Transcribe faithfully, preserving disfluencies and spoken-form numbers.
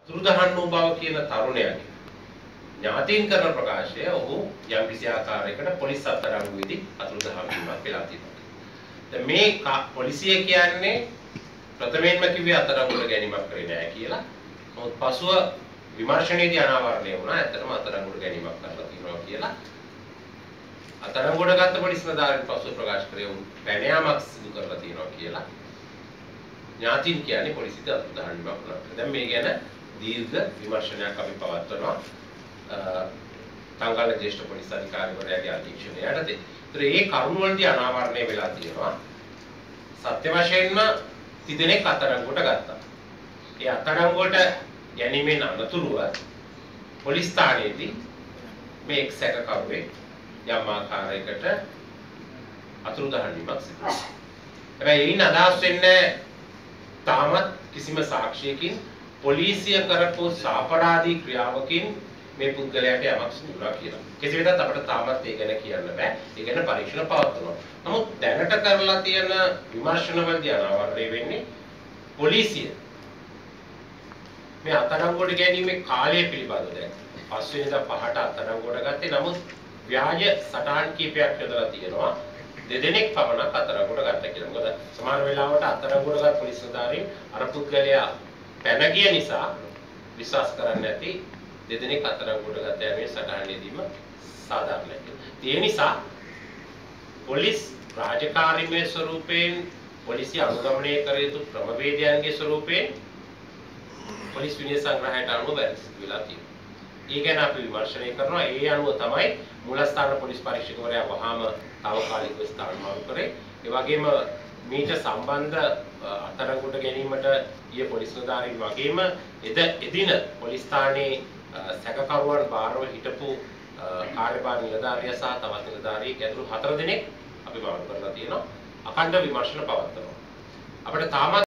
අතුරුදහන් වූ බව කියන තරුණයාගේ ඥාතීන් කරන ප්‍රකාශය ඔහු යම් කිසි ආකාරයකට පොලිස් අත්අඩංගුවේදී අතුරුදහන් වීමක් වෙලා තියෙනවා. දැන් මේ පොලිසිය කියන්නේ ප්‍රථමයෙන්ම කිව්වේ අත්අඩංගුවට ගැනීමක් කරේ නැහැ කියලා. නමුත් පසුව විමර්ශනයේදී අනාවරණය වුණා. ඇත්තටම අත්අඩංගුවට ගැනීමක් කරලා තියෙනවා කියලා. අත්අඩංගුවට ගත්ත පොලිස් නිලධාරීන් පසුව ප්‍රකාශ කරේ වුන් පැන යාමක් සිදු කරලා තියෙනවා කියලා. ඥාතීන් කියන්නේ පොලිසියට අතුරුදහන් වීමක් වුණා. දැන් මේ ගැන දීර්ඝ විමර්ශනයක් අපි පවත්වනවා. තංගල ජ්‍යෙෂ්ඨ පොලිස් අධිකාරිවරයාගේ අධීක්ෂණය යටතේ. ඒතර මේ කරුණ වලදී අනාවරණය වෙලා තියෙනවා. සත්‍ය වශයෙන්ම තිදෙනෙක් අත්අඩංගුවට ගත්තා. ඒ අත්අඩංගුවට ගැනීමෙන් අනතුරුව පොලිස් ස්ථානයේදී මේ එක් සැකකරුවෙක් යම් ආකාරයකට අතුරුදහන් වීමක් සිදු වුණා. හැබැයි ඒින් අදහස් වෙන්නේ තාමත් කිසිම සාක්ෂියකින් පොලිසිය කරපු සාපරාධී ක්‍රියාවකින් මේ පුද්ගලයාට යමක් සිදු වුණා කියලා. කෙසේ වෙතත් අපිට තාමත් ඒ ගැන කියන්න බෑ. ඒ ගැන පරීක්ෂණ පවත්වනවා. නමුත් දැනට කරලා තියෙන විමර්ශනවලදී අනාවරණය වෙන්නේ පොලිසිය මේ අත්අඩංගුවට ගැනීමේ කාලය පිළිබඳව දැන් පස්වෙනිදා පහට අත්අඩංගුවට ගත්තේ. නමුත් ව්‍යාජ සටහන් කීපයක් යොදලා තියෙනවා. දෙදෙනෙක් පමණක් අත්අඩංගුවට ගත්තා කියලා. මොකද සමහර වෙලාවට අත්අඩංගුවට ගත් පොලිස් නිලධාරීන් අර පුද්ගලයා පැන ගිය නිසා විශ්වාස කරන්නේ නැති දෙදෙනෙක් අත්අඩංගුවට ගත යන්නේ සටහනේදීම සාධාරණයි කියලා. ඒ නිසා පොලිස් රාජකාරීමේ ස්වරූපයෙන් පොලිසිය අනුගමනය කර යුතු ක්‍රමවේදයන්ගේ ස්වරූපයෙන් පොලිස් විනය සංග්‍රහයට අනුව වැරදි වෙලා තියෙනවා. ඒ ගැන අපි විමර්ශනය කරනවා. ඒ අනුව තමයි මූලස්ථාන පොලිස් පරීක්ෂකවරයා වහාම තාවකාලිකව ස්ථාන මාරු කරේ. ඒ වගේම මීට සම්බන්ධ අත්අඩංගුවට ගැනීමට ගිය පොලිස් නිලධාරීන් වගේම එද එදින පොලිස් ස්ථානයේ සැකකරුවන් බාරව හිටපු කාර්යභාර නිලධාරියා සහ තවත් නිලධාරියෙක් ඇතුළු හතර දෙනෙක් අපි මාරු කරලා තියෙනවා. අඛණ්ඩ විමර්ශන පවත්වනවා. අපිට තාමත්